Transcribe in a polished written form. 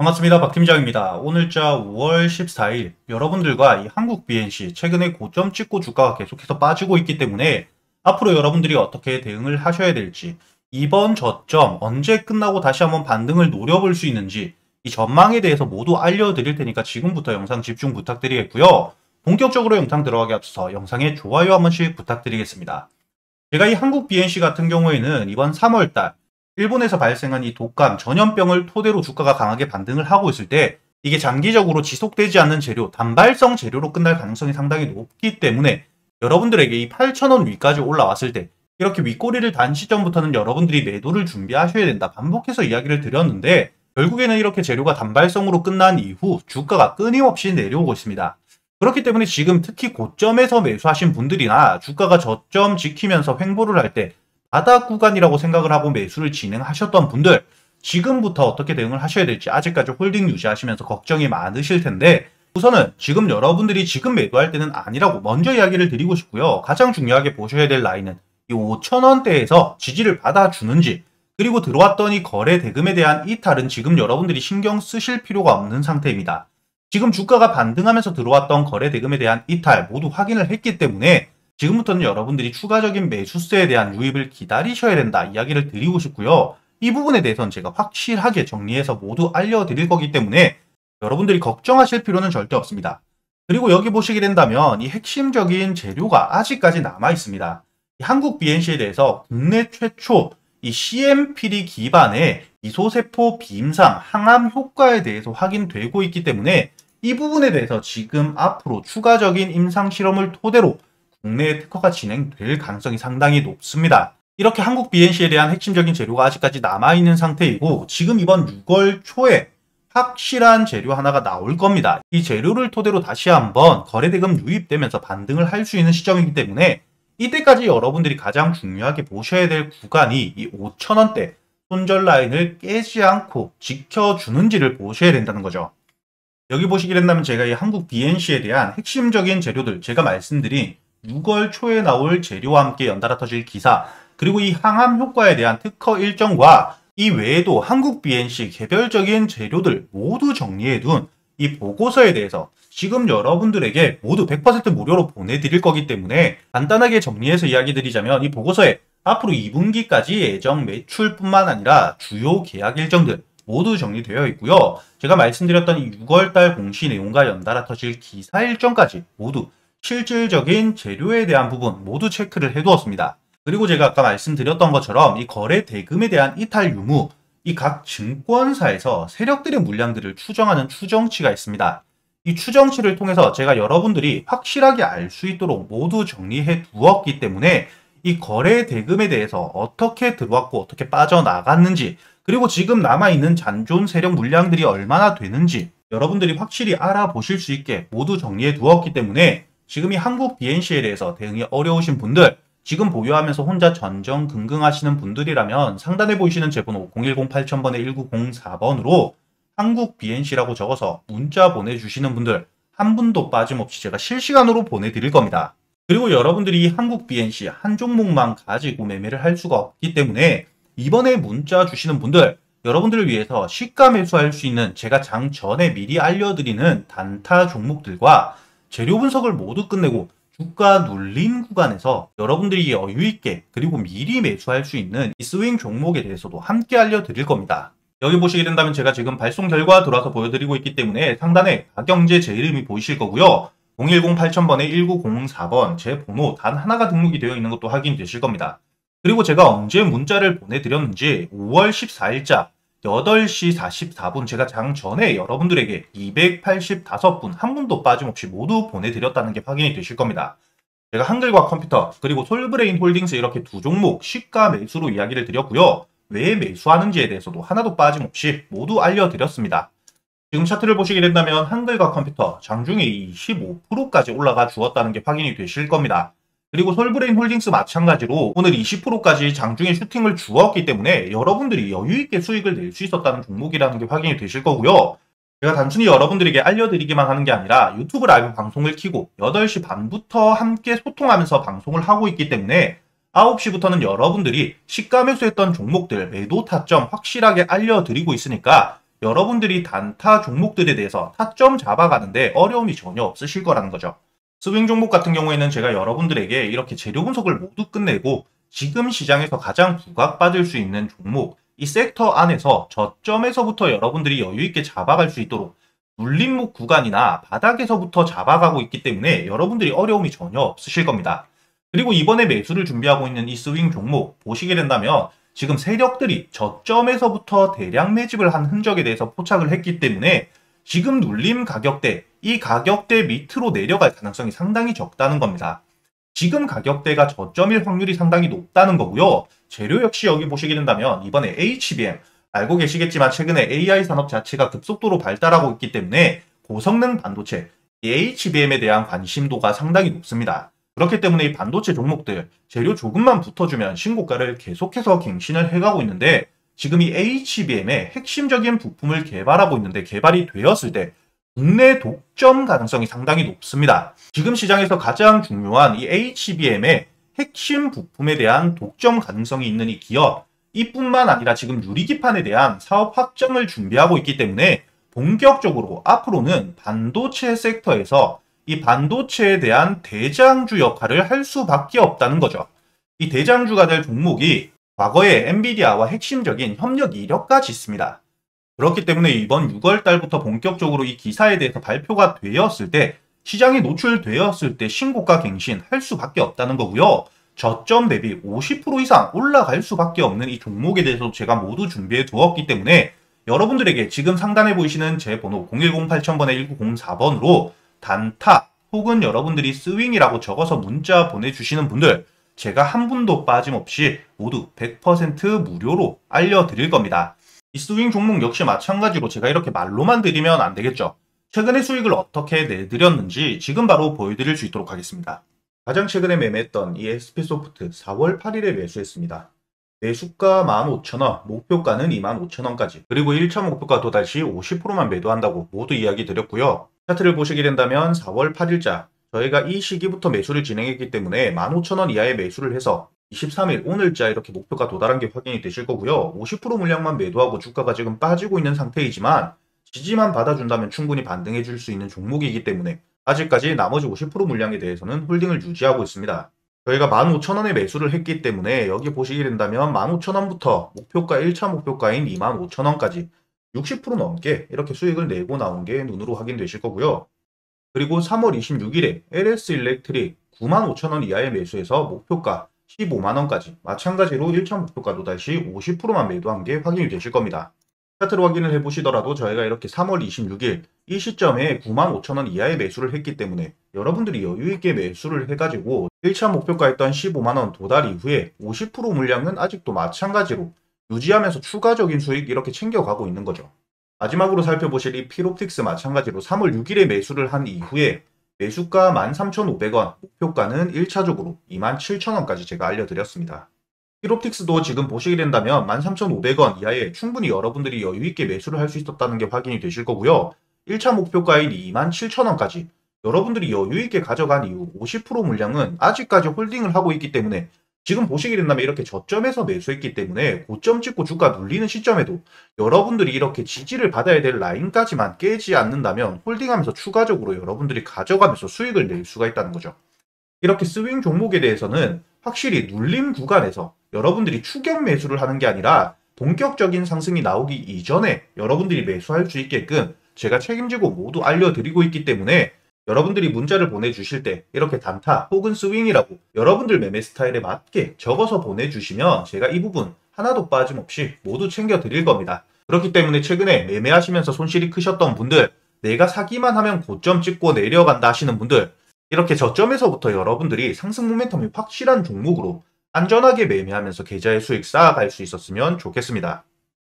반갑습니다. 박팀장입니다. 오늘자 5월 14일 여러분들과 이 한국 BNC 최근에 고점 찍고 주가가 계속해서 빠지고 있기 때문에 앞으로 여러분들이 어떻게 대응을 하셔야 될지, 이번 저점 언제 끝나고 다시 한번 반등을 노려볼 수 있는지 이 전망에 대해서 모두 알려드릴 테니까 지금부터 영상 집중 부탁드리겠고요. 본격적으로 영상 들어가기 앞서서 영상에 좋아요 한 번씩 부탁드리겠습니다. 제가 이 한국 BNC 같은 경우에는 이번 3월달 일본에서 발생한 이 독감 전염병을 토대로 주가가 강하게 반등을 하고 있을 때 이게 장기적으로 지속되지 않는 재료, 단발성 재료로 끝날 가능성이 상당히 높기 때문에 여러분들에게 이 8,000원 위까지 올라왔을 때 이렇게 윗꼬리를 단 시점부터는 여러분들이 매도를 준비하셔야 된다. 반복해서 이야기를 드렸는데 결국에는 이렇게 재료가 단발성으로 끝난 이후 주가가 끊임없이 내려오고 있습니다. 그렇기 때문에 지금 특히 고점에서 매수하신 분들이나 주가가 저점 지키면서 횡보를 할 때 바닥 구간이라고 생각을 하고 매수를 진행하셨던 분들, 지금부터 어떻게 대응을 하셔야 될지 아직까지 홀딩 유지하시면서 걱정이 많으실 텐데 우선은 지금 여러분들이 지금 매도할 때는 아니라고 먼저 이야기를 드리고 싶고요. 가장 중요하게 보셔야 될 라인은 이 5,000원대에서 지지를 받아주는지, 그리고 들어왔던 이 거래 대금에 대한 이탈은 지금 여러분들이 신경 쓰실 필요가 없는 상태입니다. 지금 주가가 반등하면서 들어왔던 거래 대금에 대한 이탈 모두 확인을 했기 때문에 지금부터는 여러분들이 추가적인 매수세에 대한 유입을 기다리셔야 된다 이야기를 드리고 싶고요. 이 부분에 대해서는 제가 확실하게 정리해서 모두 알려드릴 거기 때문에 여러분들이 걱정하실 필요는 절대 없습니다. 그리고 여기 보시게 된다면 이 핵심적인 재료가 아직까지 남아 있습니다. 한국 BNC에 대해서 국내 최초 이 CMPD 기반의 이소세포 비임상 항암 효과에 대해서 확인되고 있기 때문에 이 부분에 대해서 지금 앞으로 추가적인 임상 실험을 토대로 국내 특허가 진행될 가능성이 상당히 높습니다. 이렇게 한국 BNC에 대한 핵심적인 재료가 아직까지 남아있는 상태이고 지금 이번 6월 초에 확실한 재료 하나가 나올 겁니다. 이 재료를 토대로 다시 한번 거래대금 유입되면서 반등을 할 수 있는 시점이기 때문에 이때까지 여러분들이 가장 중요하게 보셔야 될 구간이 이 5,000원대 손절 라인을 깨지 않고 지켜주는지를 보셔야 된다는 거죠. 여기 보시게 된다면 제가 이 한국 BNC에 대한 핵심적인 재료들, 제가 말씀드린 6월 초에 나올 재료와 함께 연달아 터질 기사, 그리고 이 항암 효과에 대한 특허 일정과 이 외에도 한국 BNC 개별적인 재료들 모두 정리해둔 이 보고서에 대해서 지금 여러분들에게 모두 100% 무료로 보내드릴 거기 때문에 간단하게 정리해서 이야기 드리자면 이 보고서에 앞으로 2분기까지 예정 매출뿐만 아니라 주요 계약 일정들 모두 정리되어 있고요. 제가 말씀드렸던 이 6월달 공시 내용과 연달아 터질 기사 일정까지 모두 실질적인 재료에 대한 부분 모두 체크를 해두었습니다. 그리고 제가 아까 말씀드렸던 것처럼 이 거래 대금에 대한 이탈 유무, 이 각 증권사에서 세력들의 물량들을 추정하는 추정치가 있습니다. 이 추정치를 통해서 제가 여러분들이 확실하게 알 수 있도록 모두 정리해 두었기 때문에 이 거래 대금에 대해서 어떻게 들어왔고 어떻게 빠져나갔는지, 그리고 지금 남아있는 잔존 세력 물량들이 얼마나 되는지 여러분들이 확실히 알아보실 수 있게 모두 정리해 두었기 때문에 지금 이 한국 BNC에 대해서 대응이 어려우신 분들, 지금 보유하면서 혼자 전전긍긍하시는 분들이라면 상단에 보이시는 제 번호 010-8000번에 1904번으로 한국 BNC라고 적어서 문자 보내주시는 분들 한 분도 빠짐없이 제가 실시간으로 보내드릴 겁니다. 그리고 여러분들이 한국 BNC 한 종목만 가지고 매매를 할 수가 없기 때문에 이번에 문자 주시는 분들, 여러분들을 위해서 시가 매수할 수 있는 제가 장 전에 미리 알려드리는 단타 종목들과 재료 분석을 모두 끝내고 주가 눌림 구간에서 여러분들이 여유있게 그리고 미리 매수할 수 있는 이 스윙 종목에 대해서도 함께 알려드릴 겁니다. 여기 보시게 된다면 제가 지금 발송 결과 들어와서 보여드리고 있기 때문에 상단에 가경제 제 이름이 보이실 거고요. 010-8000번에 1904번 제 번호 단 하나가 등록이 되어 있는 것도 확인되실 겁니다. 그리고 제가 언제 문자를 보내드렸는지 5월 14일자 8시 44분 제가 장 전에 여러분들에게 285분 한 분도 빠짐없이 모두 보내드렸다는 게 확인이 되실 겁니다. 제가 한글과 컴퓨터 그리고 솔브레인 홀딩스 이렇게 두 종목 시가 매수로 이야기를 드렸고요. 왜 매수하는지에 대해서도 하나도 빠짐없이 모두 알려드렸습니다. 지금 차트를 보시게 된다면 한글과 컴퓨터 장중에 25%까지 올라가 주었다는 게 확인이 되실 겁니다. 그리고 솔브레인 홀딩스 마찬가지로 오늘 20%까지 장중에 슈팅을 주었기 때문에 여러분들이 여유있게 수익을 낼 수 있었다는 종목이라는 게 확인이 되실 거고요. 제가 단순히 여러분들에게 알려드리기만 하는 게 아니라 유튜브 라이브 방송을 켜고 8시 반부터 함께 소통하면서 방송을 하고 있기 때문에 9시부터는 여러분들이 시가 매수했던 종목들 매도 타점 확실하게 알려드리고 있으니까 여러분들이 단타 종목들에 대해서 타점 잡아가는데 어려움이 전혀 없으실 거라는 거죠. 스윙 종목 같은 경우에는 제가 여러분들에게 이렇게 재료 분석을 모두 끝내고 지금 시장에서 가장 부각받을 수 있는 종목, 이 섹터 안에서 저점에서부터 여러분들이 여유있게 잡아갈 수 있도록 눌림목 구간이나 바닥에서부터 잡아가고 있기 때문에 여러분들이 어려움이 전혀 없으실 겁니다. 그리고 이번에 매수를 준비하고 있는 이 스윙 종목 보시게 된다면 지금 세력들이 저점에서부터 대량 매집을 한 흔적에 대해서 포착을 했기 때문에 지금 눌림 가격대, 이 가격대 밑으로 내려갈 가능성이 상당히 적다는 겁니다. 지금 가격대가 저점일 확률이 상당히 높다는 거고요. 재료 역시 여기 보시게 된다면 이번에 HBM, 알고 계시겠지만 최근에 AI 산업 자체가 급속도로 발달하고 있기 때문에 고성능 반도체, 이 HBM에 대한 관심도가 상당히 높습니다. 그렇기 때문에 이 반도체 종목들 재료 조금만 붙어주면 신고가를 계속해서 갱신을 해가고 있는데 지금 이 HBM의 핵심적인 부품을 개발하고 있는데 개발이 되었을 때 국내 독점 가능성이 상당히 높습니다. 지금 시장에서 가장 중요한 이 HBM의 핵심 부품에 대한 독점 가능성이 있는 이 기업, 이뿐만 아니라 지금 유리기판에 대한 사업 확장을 준비하고 있기 때문에 본격적으로 앞으로는 반도체 섹터에서 이 반도체에 대한 대장주 역할을 할 수밖에 없다는 거죠. 이 대장주가 될 종목이 과거에 엔비디아와 핵심적인 협력 이력까지 있습니다. 그렇기 때문에 이번 6월 달부터 본격적으로 이 기사에 대해서 발표가 되었을 때 시장에 노출되었을 때 신고가 갱신할 수밖에 없다는 거고요. 저점 대비 50% 이상 올라갈 수밖에 없는 이 종목에 대해서 제가 모두 준비해 두었기 때문에 여러분들에게 지금 상단에 보이시는 제 번호 010-8000번에 1904번으로 단타 혹은 여러분들이 스윙이라고 적어서 문자 보내주시는 분들 제가 한 분도 빠짐없이 모두 100% 무료로 알려드릴 겁니다. 이 스윙 종목 역시 마찬가지로 제가 이렇게 말로만 드리면 안 되겠죠. 최근에 수익을 어떻게 내드렸는지 지금 바로 보여드릴 수 있도록 하겠습니다. 가장 최근에 매매했던 이 SP소프트 4월 8일에 매수했습니다. 매수가 15,000원, 목표가는 25,000원까지, 그리고 1차 목표가 도달 시 50%만 매도한다고 모두 이야기 드렸고요. 차트를 보시게 된다면 4월 8일자 저희가 이 시기부터 매수를 진행했기 때문에 15,000원 이하의 매수를 해서 23일 오늘자 이렇게 목표가 도달한 게 확인이 되실 거고요. 50% 물량만 매도하고 주가가 지금 빠지고 있는 상태이지만 지지만 받아준다면 충분히 반등해 줄 수 있는 종목이기 때문에 아직까지 나머지 50% 물량에 대해서는 홀딩을 유지하고 있습니다. 저희가 15,000원에 매수를 했기 때문에 여기 보시게 된다면 15,000원부터 목표가 1차 목표가인 25,000원까지 60% 넘게 이렇게 수익을 내고 나온 게 눈으로 확인되실 거고요. 그리고 3월 26일에 LS 일렉트릭 95,000원 이하의 매수해서 목표가 15만원까지 마찬가지로 1차 목표가 도달 시 50%만 매도한 게 확인이 되실 겁니다. 차트로 확인을 해보시더라도 저희가 이렇게 3월 26일 이 시점에 95,000원 이하의 매수를 했기 때문에 여러분들이 여유있게 매수를 해가지고 1차 목표가였던 15만원 도달 이후에 50% 물량은 아직도 마찬가지로 유지하면서 추가적인 수익 이렇게 챙겨가고 있는 거죠. 마지막으로 살펴보실 이 필옵틱스 마찬가지로 3월 6일에 매수를 한 이후에 매수가 13,500원, 목표가는 1차적으로 27,000원까지 제가 알려드렸습니다. 필옵틱스도 지금 보시게 된다면 13,500원 이하에 충분히 여러분들이 여유있게 매수를 할 수 있었다는 게 확인이 되실 거고요. 1차 목표가인 27,000원까지 여러분들이 여유있게 가져간 이후 50% 물량은 아직까지 홀딩을 하고 있기 때문에 지금 보시게 된다면 이렇게 저점에서 매수했기 때문에 고점 찍고 주가 눌리는 시점에도 여러분들이 이렇게 지지를 받아야 될 라인까지만 깨지 않는다면 홀딩하면서 추가적으로 여러분들이 가져가면서 수익을 낼 수가 있다는 거죠. 이렇게 스윙 종목에 대해서는 확실히 눌림 구간에서 여러분들이 추격 매수를 하는 게 아니라 본격적인 상승이 나오기 이전에 여러분들이 매수할 수 있게끔 제가 책임지고 모두 알려드리고 있기 때문에 여러분들이 문자를 보내주실 때 이렇게 단타 혹은 스윙이라고 여러분들 매매 스타일에 맞게 적어서 보내주시면 제가 이 부분 하나도 빠짐없이 모두 챙겨드릴 겁니다. 그렇기 때문에 최근에 매매하시면서 손실이 크셨던 분들, 내가 사기만 하면 고점 찍고 내려간다 하시는 분들, 이렇게 저점에서부터 여러분들이 상승 모멘텀이 확실한 종목으로 안전하게 매매하면서 계좌의 수익 쌓아갈 수 있었으면 좋겠습니다.